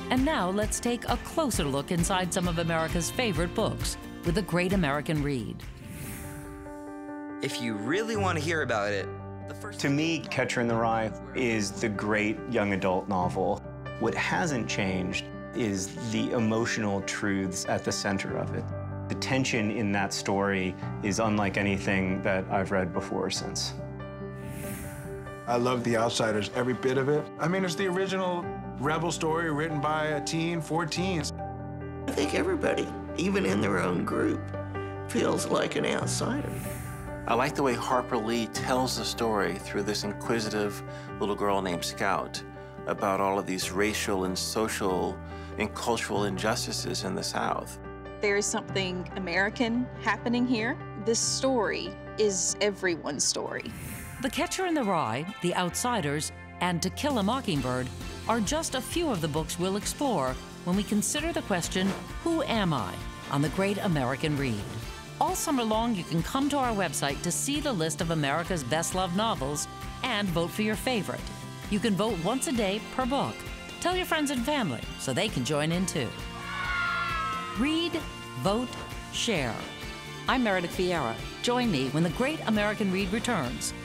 And now let's take a closer look inside some of America's favorite books with The Great American Read. If you really want to hear about it, to me, Catcher in the Rye is the great young adult novel. What hasn't changed is the emotional truths at the center of it. The tension in that story is unlike anything that I've read before since. I love The Outsiders, every bit of it. I mean, it's the original rebel story written by a teen for teens. I think everybody, even in their own group, feels like an outsider. I like the way Harper Lee tells the story through this inquisitive little girl named Scout about all of these racial and social and cultural injustices in the South. There is something American happening here. This story is everyone's story. The Catcher in the Rye, The Outsiders, and To Kill a Mockingbird are just a few of the books we'll explore when we consider the question, who am I, on The Great American Read. All summer long, you can come to our website to see the list of America's best-loved novels and vote for your favorite. You can vote once a day per book. Tell your friends and family so they can join in too. Read, vote, share. I'm Meredith Vieira. Join me when The Great American Read returns